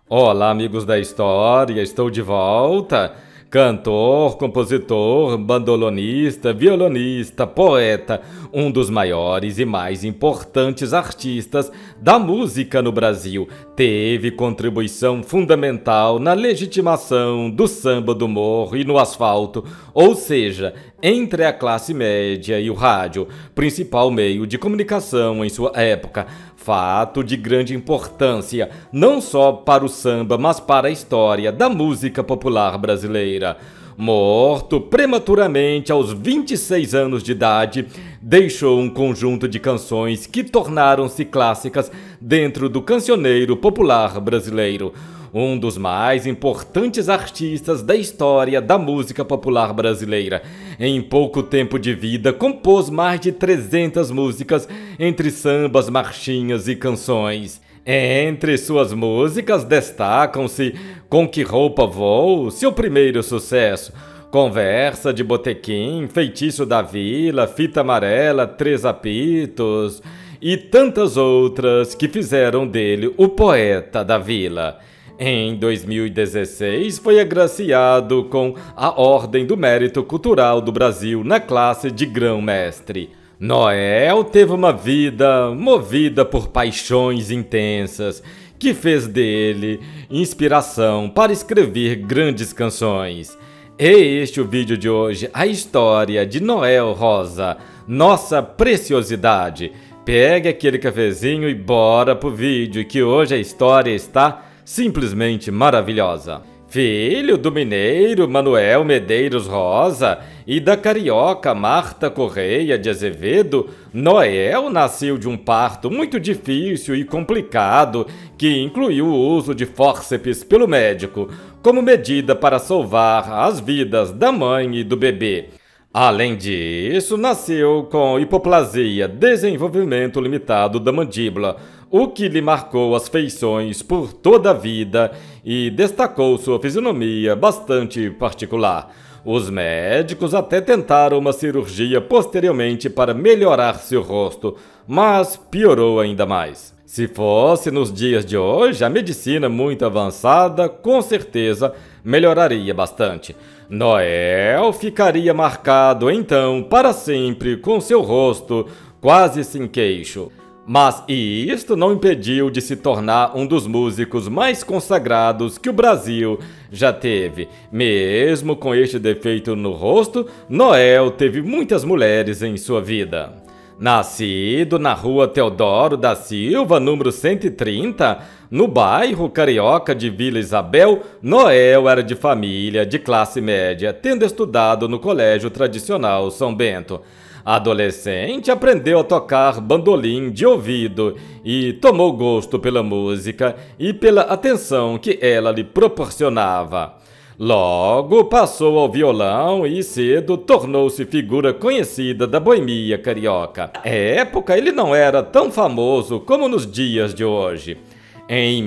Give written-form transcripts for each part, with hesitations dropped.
Olá, amigos da história, estou de volta. Cantor, compositor, bandolonista, violonista, poeta, um dos maiores e mais importantes artistas da música no Brasil, teve contribuição fundamental na legitimação do samba do morro e no asfalto, ou seja, entre a classe média e o rádio, principal meio de comunicação em sua época. Fato de grande importância, não só para o samba, mas para a história da música popular brasileira. Morto prematuramente aos 26 anos de idade, deixou um conjunto de canções que tornaram-se clássicas dentro do cancioneiro popular brasileiro. Um dos mais importantes artistas da história da música popular brasileira. Em pouco tempo de vida, compôs mais de 300 músicas, entre sambas, marchinhas e canções. Entre suas músicas destacam-se Com Que Roupa Vou, seu primeiro sucesso, Conversa de Botequim, Feitiço da Vila, Fita Amarela, Três Apitos e tantas outras que fizeram dele o poeta da vila. Em 2016, foi agraciado com a Ordem do Mérito Cultural do Brasil na classe de grão-mestre. Noel teve uma vida movida por paixões intensas, que fez dele inspiração para escrever grandes canções. Este é o vídeo de hoje, a história de Noel Rosa, nossa preciosidade. Pegue aquele cafezinho e bora pro vídeo, que hoje a história está simplesmente maravilhosa. Filho do mineiro Manuel Medeiros Rosa e da carioca Marta Correia de Azevedo, Noel nasceu de um parto muito difícil e complicado que incluiu o uso de fórceps pelo médico, como medida para salvar as vidas da mãe e do bebê. Além disso, nasceu com hipoplasia, desenvolvimento limitado da mandíbula, o que lhe marcou as feições por toda a vida e destacou sua fisionomia bastante particular. Os médicos até tentaram uma cirurgia posteriormente para melhorar seu rosto, mas piorou ainda mais. Se fosse nos dias de hoje, a medicina muito avançada com certeza melhoraria bastante. Noel ficaria marcado então para sempre com seu rosto quase sem queixo. Mas isto não impediu de se tornar um dos músicos mais consagrados que o Brasil já teve. Mesmo com este defeito no rosto, Noel teve muitas mulheres em sua vida. Nascido na rua Teodoro da Silva, número 130, no bairro carioca de Vila Isabel, Noel era de família de classe média, tendo estudado no Colégio Tradicional São Bento. Adolescente, aprendeu a tocar bandolim de ouvido e tomou gosto pela música e pela atenção que ela lhe proporcionava. Logo passou ao violão e cedo tornou-se figura conhecida da boemia carioca. Na época ele não era tão famoso como nos dias de hoje. Em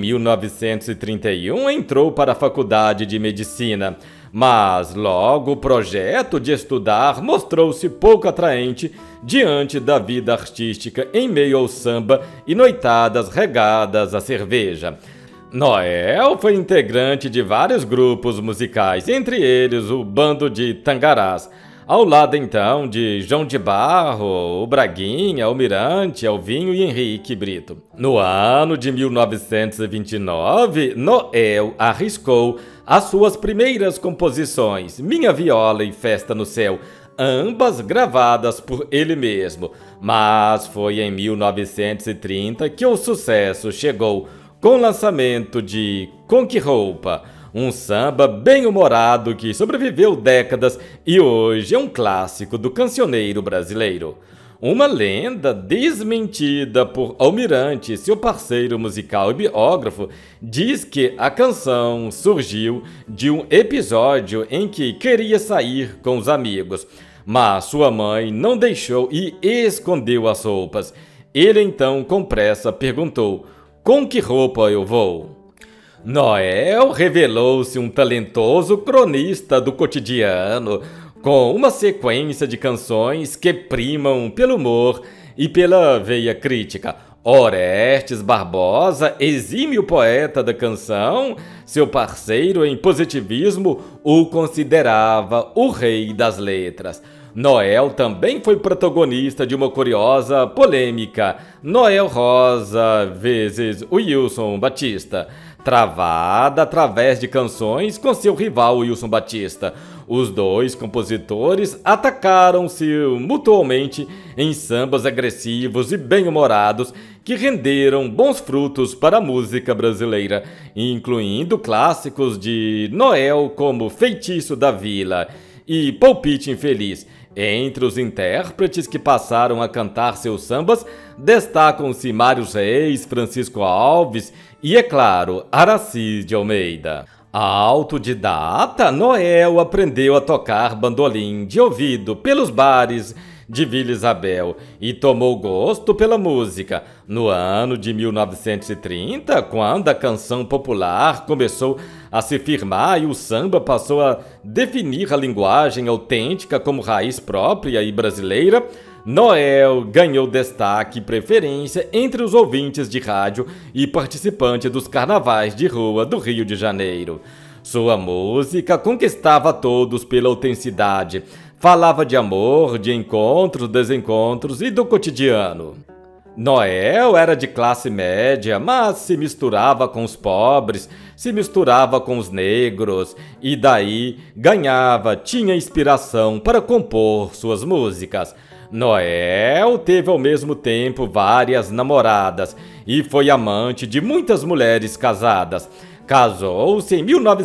1931 entrou para a Faculdade de Medicina, mas logo o projeto de estudar mostrou-se pouco atraente diante da vida artística em meio ao samba e noitadas regadas à cerveja. Noel foi integrante de vários grupos musicais, entre eles o Bando de Tangarás, ao lado então de João de Barro, o Braguinha, o Mirante, Alvinho e Henrique Brito. No ano de 1929, Noel arriscou as suas primeiras composições, Minha Viola e Festa no Céu, ambas gravadas por ele mesmo. Mas foi em 1930 que o sucesso chegou, com o lançamento de Com Que Roupa, um samba bem-humorado que sobreviveu décadas e hoje é um clássico do cancioneiro brasileiro. Uma lenda desmentida por Almirante, seu parceiro musical e biógrafo, diz que a canção surgiu de um episódio em que queria sair com os amigos, mas sua mãe não deixou e escondeu as roupas. Ele então, com pressa, perguntou: "Com que roupa eu vou?" Noel revelou-se um talentoso cronista do cotidiano, com uma sequência de canções que primam pelo humor e pela veia crítica. Orestes Barbosa, exímio poeta da canção, seu parceiro em positivismo, o considerava o rei das letras. Noel também foi protagonista de uma curiosa polêmica, Noel Rosa vezes Wilson Batista, travada através de canções com seu rival Wilson Batista. Os dois compositores atacaram-se mutuamente em sambas agressivos e bem-humorados que renderam bons frutos para a música brasileira, incluindo clássicos de Noel como Feitiço da Vila e Palpite Infeliz. Entre os intérpretes que passaram a cantar seus sambas, destacam-se Mário Reis, Francisco Alves e, é claro, Aracy de Almeida. Autodidata, Noel aprendeu a tocar bandolim de ouvido pelos bares de Vila Isabel e tomou gosto pela música. No ano de 1930, quando a canção popular começou a se firmar e o samba passou a definir a linguagem autêntica como raiz própria e brasileira, Noel ganhou destaque e preferência entre os ouvintes de rádio e participantes dos carnavais de rua do Rio de Janeiro. Sua música conquistava todos pela autenticidade. Falava de amor, de encontros, desencontros e do cotidiano. Noel era de classe média, mas se misturava com os pobres, se misturava com os negros e daí tinha inspiração para compor suas músicas. Noel teve ao mesmo tempo várias namoradas e foi amante de muitas mulheres casadas. Casou-se em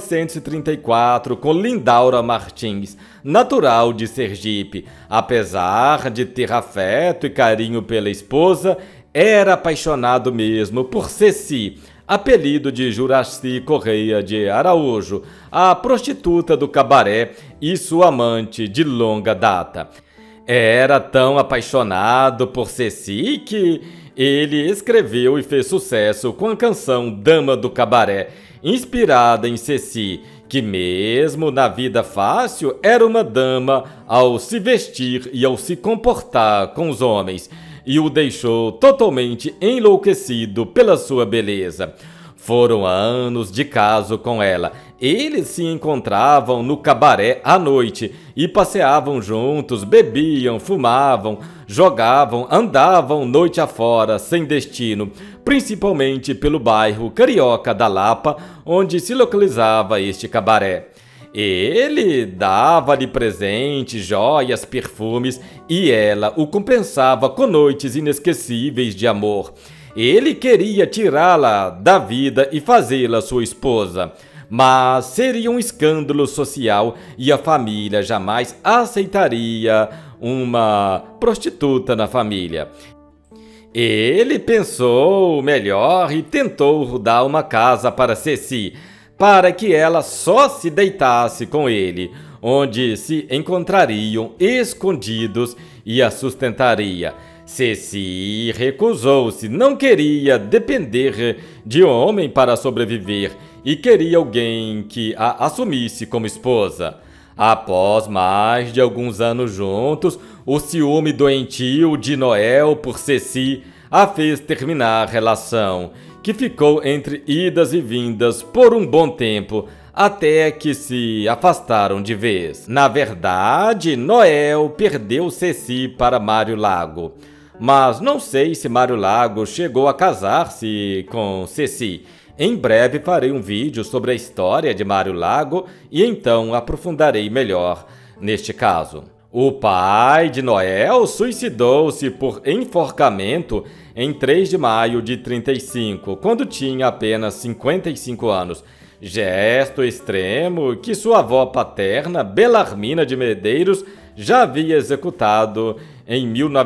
1934 com Lindaura Martins, natural de Sergipe. Apesar de ter afeto e carinho pela esposa, era apaixonado mesmo por Ceci, apelido de Juraci Correia de Araújo, a prostituta do cabaré e sua amante de longa data. Era tão apaixonado por Ceci que ele escreveu e fez sucesso com a canção Dama do Cabaré, inspirada em Ceci, que mesmo na vida fácil era uma dama ao se vestir e ao se comportar com os homens, e o deixou totalmente enlouquecido pela sua beleza. Foram anos de caso com ela. Eles se encontravam no cabaré à noite e passeavam juntos, bebiam, fumavam, jogavam, andavam noite afora, sem destino, principalmente pelo bairro carioca da Lapa, onde se localizava este cabaré. Ele dava-lhe presentes, joias, perfumes e ela o compensava com noites inesquecíveis de amor. Ele queria tirá-la da vida e fazê-la sua esposa, mas seria um escândalo social e a família jamais aceitaria uma prostituta na família. Ele pensou melhor e tentou dar uma casa para Ceci, para que ela só se deitasse com ele, onde se encontrariam escondidos e a sustentaria. Ceci recusou-se, não queria depender de homem para sobreviver e queria alguém que a assumisse como esposa. Após mais de alguns anos juntos, o ciúme doentio de Noel por Ceci a fez terminar a relação, que ficou entre idas e vindas por um bom tempo, até que se afastaram de vez. Na verdade, Noel perdeu Ceci para Mário Lago. Mas não sei se Mário Lago chegou a casar-se com Ceci. Em breve farei um vídeo sobre a história de Mário Lago e então aprofundarei melhor neste caso. O pai de Noel suicidou-se por enforcamento em 3 de maio de 35, quando tinha apenas 55 anos. Gesto extremo que sua avó paterna, Belarmina de Medeiros, já havia executado em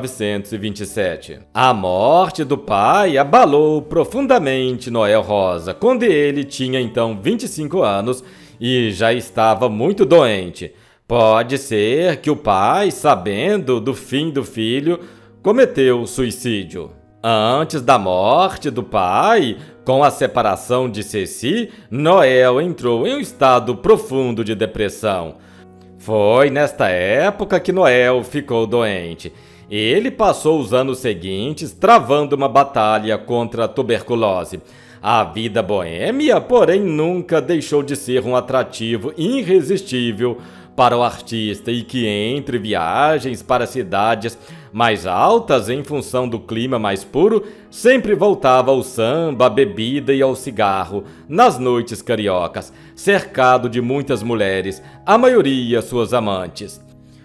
1927. A morte do pai abalou profundamente Noel Rosa, quando ele tinha então 25 anos e já estava muito doente. Pode ser que o pai, sabendo do fim do filho, cometeu suicídio. Antes da morte do pai, com a separação de Ceci, Noel entrou em um estado profundo de depressão. Foi nesta época que Noel ficou doente. Ele passou os anos seguintes travando uma batalha contra a tuberculose. A vida boêmia, porém, nunca deixou de ser um atrativo irresistível para o artista e que, entre viagens para cidades mais altas em função do clima mais puro, sempre voltava ao samba, à bebida e ao cigarro, nas noites cariocas, cercado de muitas mulheres, a maioria suas amantes.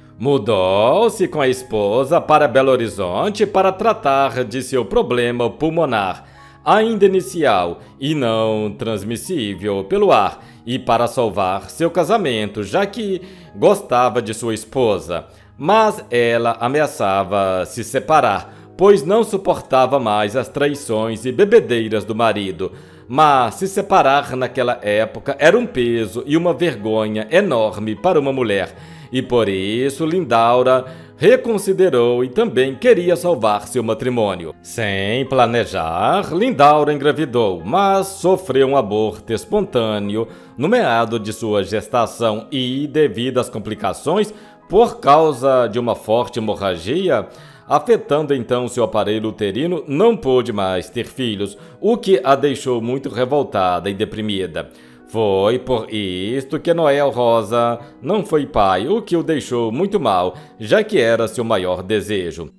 Mudou-se com a esposa para Belo Horizonte para tratar de seu problema pulmonar, ainda inicial e não transmissível pelo ar, e para salvar seu casamento, já que gostava de sua esposa. Mas ela ameaçava se separar, pois não suportava mais as traições e bebedeiras do marido. Mas se separar naquela época era um peso e uma vergonha enorme para uma mulher, e por isso Lindaura reconsiderou e também queria salvar seu matrimônio. Sem planejar, Lindaura engravidou, mas sofreu um aborto espontâneo no meado de sua gestação e, devido às complicações, por causa de uma forte hemorragia, afetando então seu aparelho uterino, não pôde mais ter filhos, o que a deixou muito revoltada e deprimida. Foi por isto que Noel Rosa não foi pai, o que o deixou muito mal, já que era seu maior desejo.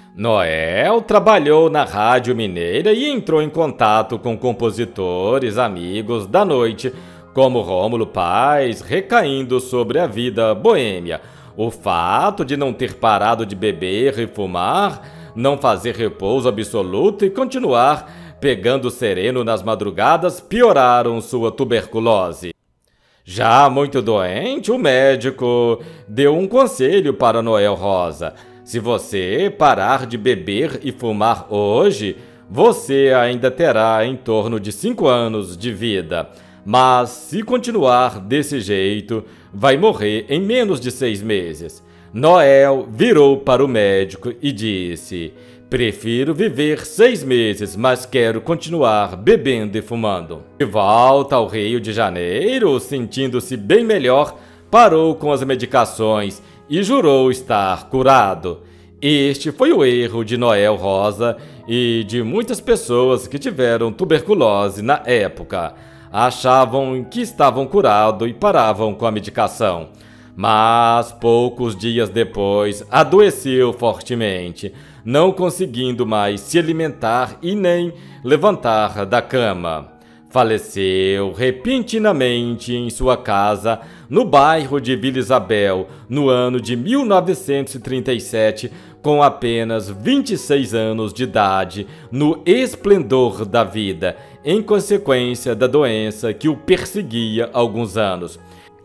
Noel trabalhou na Rádio Mineira e entrou em contato com compositores, amigos da noite, como Rômulo Paz, recaindo sobre a vida boêmia. O fato de não ter parado de beber e fumar, não fazer repouso absoluto e continuar pegando sereno nas madrugadas pioraram sua tuberculose. Já muito doente, o médico deu um conselho para Noel Rosa. Se você parar de beber e fumar hoje, você ainda terá em torno de 5 anos de vida. Mas se continuar desse jeito, vai morrer em menos de 6 meses. Noel virou para o médico e disse: prefiro viver 6 meses, mas quero continuar bebendo e fumando. De volta ao Rio de Janeiro, sentindo-se bem melhor, parou com as medicações e jurou estar curado. Este foi o erro de Noel Rosa e de muitas pessoas que tiveram tuberculose na época. Achavam que estavam curados e paravam com a medicação. Mas poucos dias depois adoeceu fortemente, não conseguindo mais se alimentar e nem levantar da cama. Faleceu repentinamente em sua casa, no bairro de Vila Isabel, no ano de 1937, com apenas 26 anos de idade, no esplendor da vida, em consequência da doença que o perseguia há alguns anos.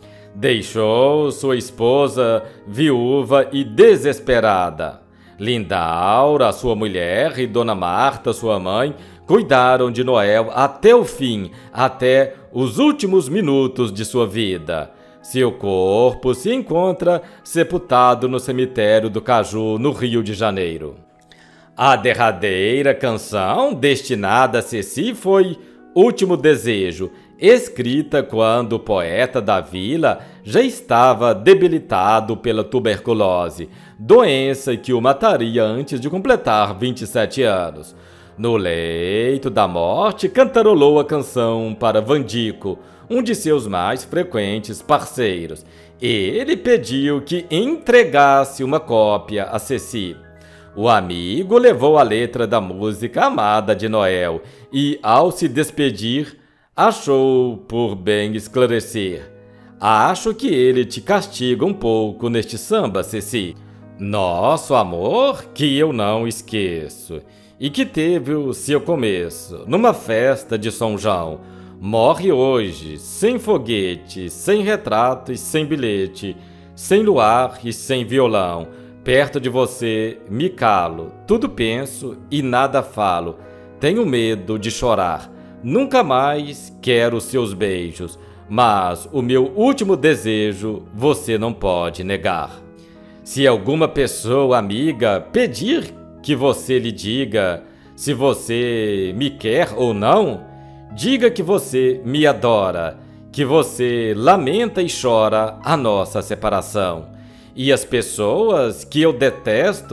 Deixou sua esposa viúva e desesperada. Lindaura, sua mulher, e Dona Marta, sua mãe, cuidaram de Noel até o fim, até os últimos minutos de sua vida. Seu corpo se encontra sepultado no cemitério do Caju, no Rio de Janeiro. A derradeira canção destinada a Ceci foi Último Desejo, escrita quando o poeta da vila já estava debilitado pela tuberculose, doença que o mataria antes de completar 27 anos. No leito da morte, cantarolou a canção para Vandico, um de seus mais frequentes parceiros. Ele pediu que entregasse uma cópia a Ceci. O amigo levou a letra da música amada de Noel e, ao se despedir, achou por bem esclarecer: acho que ele te castiga um pouco neste samba, Ceci. Nosso amor que eu não esqueço, e que teve o seu começo numa festa de São João, morre hoje, sem foguete, sem retrato e sem bilhete, sem luar e sem violão. Perto de você me calo, tudo penso e nada falo. Tenho medo de chorar, nunca mais quero seus beijos, mas o meu último desejo você não pode negar. Se alguma pessoa amiga pedir que você lhe diga se você me quer ou não, diga que você me adora, que você lamenta e chora a nossa separação. E as pessoas que eu detesto,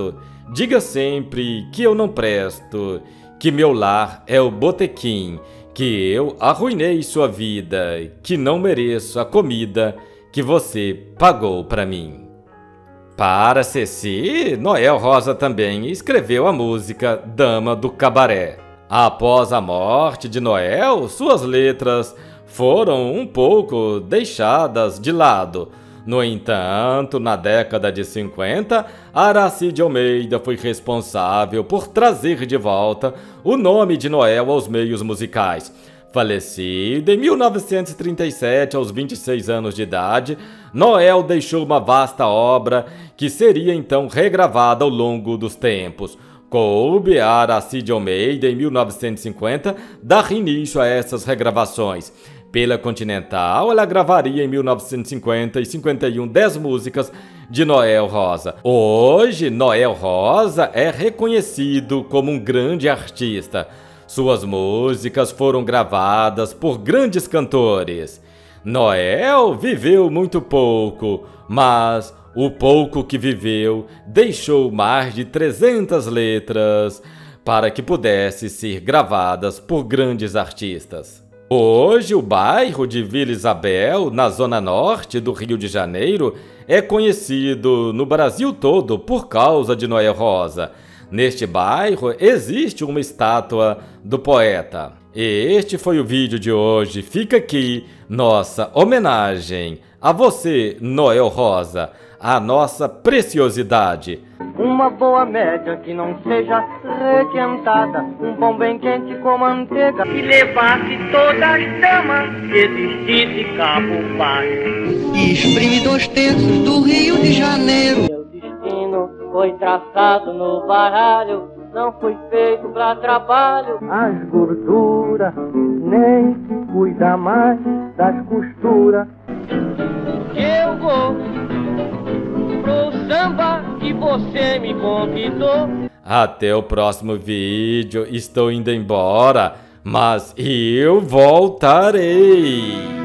Diga sempre que eu não presto, que meu lar é o botequim, que eu arruinei sua vida, que não mereço a comida que você pagou pra mim. Para Ceci, Noel Rosa também escreveu a música Dama do Cabaré. Após a morte de Noel, suas letras foram um pouco deixadas de lado. No entanto, na década de 50, Aracide Almeida foi responsável por trazer de volta o nome de Noel aos meios musicais. Falecido em 1937, aos 26 anos de idade, Noel deixou uma vasta obra que seria então regravada ao longo dos tempos. Coube a Aracide Almeida, em 1950, dar início a essas regravações. Pela Continental, ela gravaria em 1950 e 51 10 músicas de Noel Rosa. Hoje, Noel Rosa é reconhecido como um grande artista. Suas músicas foram gravadas por grandes cantores. Noel viveu muito pouco, mas o pouco que viveu deixou mais de 300 letras para que pudessem ser gravadas por grandes artistas. Hoje, o bairro de Vila Isabel, na zona norte do Rio de Janeiro, é conhecido no Brasil todo por causa de Noel Rosa. Neste bairro existe uma estátua do poeta. Este foi o vídeo de hoje. Fica aqui nossa homenagem a você, Noel Rosa, a nossa preciosidade. Uma boa média que não seja requentada, um pão bem quente com manteiga, que levasse todas as damas, existisse cabo baixo. E exprime 2/3 do Rio de Janeiro. Meu destino foi traçado no baralho, não fui feito pra trabalho. As gorduras, nem se cuida mais das costuras. Eu vou pro samba que você me convidou. Até o próximo vídeo. Estou indo embora, mas eu voltarei.